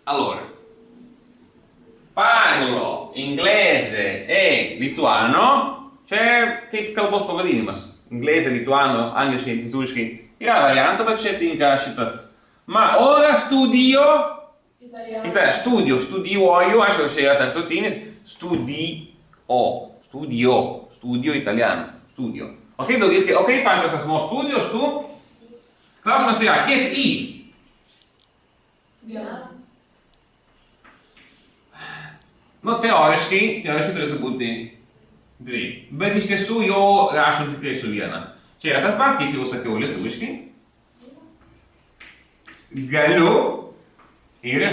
Allora, parlo inglese e lituano, c'è kaip kalbos pavadinimas. Inglese, lituano, angliškai, lietuviškai yra variantų, bet čia tinka šitas. Ma ora studio studio, studiuoju, aišku, čia yra tarptautinis, studio italiano, studio. O kaip daugiskai, o kaip antras asmo studijos, tu? Klausimas yra, kiek į? Viena. Nu, teoriškai turėtų būti dvi. Bet iš tiesų jo rašom tikrai su viena. Čia yra tas pats, kaip jau sakiau, lietuviškai. Galiu ir...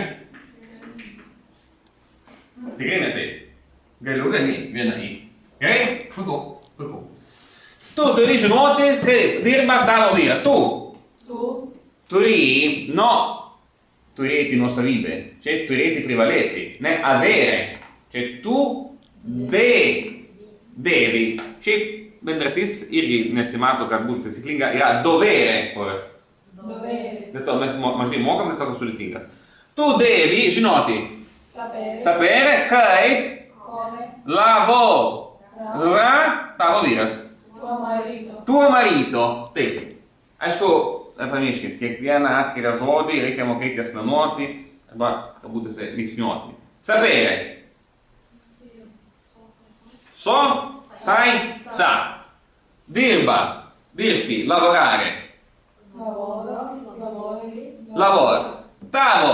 Tikrai ne taip. Galiu, viena į. Gerai? Puiku. Tu turi žinoti, kaip dirba tavo vyras. Tu turi, turėti nuosavybę. Čia turėti privalėti. Ne avere. Čia tu devi. Šiaip bendratis irgi nesimato, kad būtų taisyklinga. Yra dovere. Dėl to mes mažai mokam, dėl to kad sudėtinga. Tu devi žinoti. Sapere kaip lavora tavo vyras. Tuo marito. Taip. Aišku, nepamirškit, kiekvieną atskirą žodį reikia mokėti asmenuoti arba, kabutėse, linksniuoti. Sapere. So, sai, sa. Dirba, dirti, lavorare. Lavora. Tavo.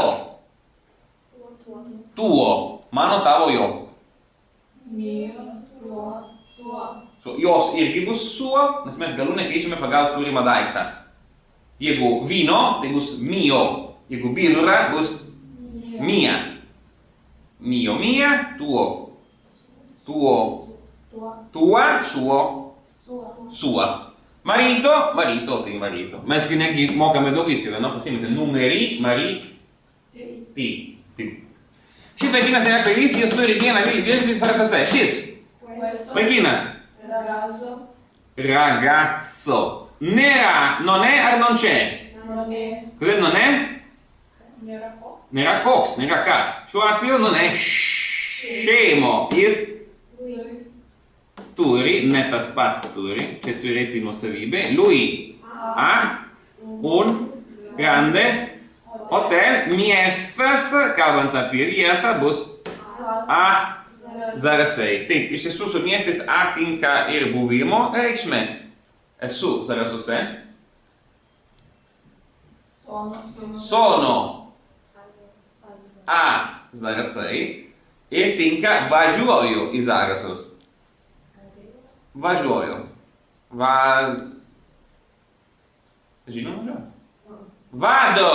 Tuo. Mano, tavo, jo. Mio, tuo, suo. Jos irgi bus suo, nes mes galūnę keičiame pagal turimą daiktą. Jeigu vino, tai bus mio. Jeigu birra, bus mia. Mio, mia, tuo. Tuo. Tua, suo. Sua. Marito, tai marito. Mes negi mokame daugiskaitą, no? Pasimite numeri, mariti. Šis vaikinas nėra kvailys, jis turi vieną viltį sarasuose. Šis vaikinas. Ragazzo. Nera, non è o non c'è? Non è. Cos'è non è? Nėra koks. Nėra kas. Šiuo atveju non è scemo. Jis turi, ne tas pats turi, čia turėti nuosavybę. Lui ha un grande hotel. Miestas, kalbant apie vietą, bus a Zarasai. Taip, iš tiesų su miestais a tinka ir buvimo reikšmė. Esu Zarasuose. Sono a Zarasai. Ir tinka važiuoju į Zarasus. Važiuoju. Žinom važiuoju? Vado,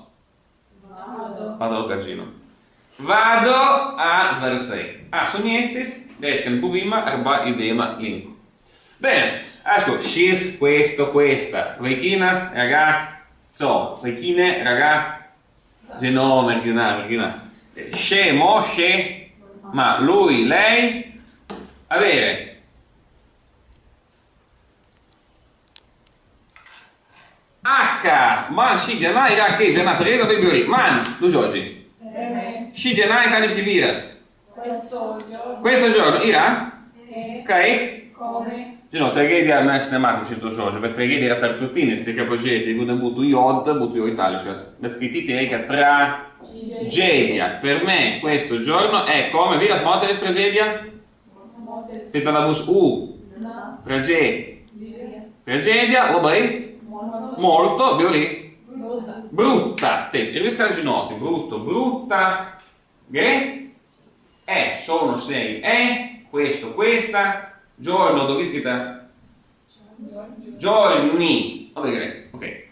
kad žinom. Vado a Zarasai. A su miestais reiškia buvimą arba judėjimą link. Bene, aišku, šis, questo, questa. Vaikinas, ragazzo. Vaikinė, no, mergina. Scemo, ma lui, lei. Avere. H, man šį dieną yra kaip viena turėjo, taip jau man, du žodžiai. Šį dieną itališkai vyras. Questo giorno yra kaip. Žinau, tragedija mes nematom šitų žodžių, bet tragedija yra tarptautinis, reikia pažiūrėti, jeigu nebūtų jod, būtų jau itališkas. Bet skaityti reikia tragedia. Per me questo giorno è come vyras, moteris, tragedia? Tai tada bus U. Tragedia, labai? Molto, bjori? Brutta. Taip, ir viską žinoti. Brutto, brutta. Gerai? Sono, sei, questo, questa. Giorno, dove scritta? Giorni. Vabbè, ok.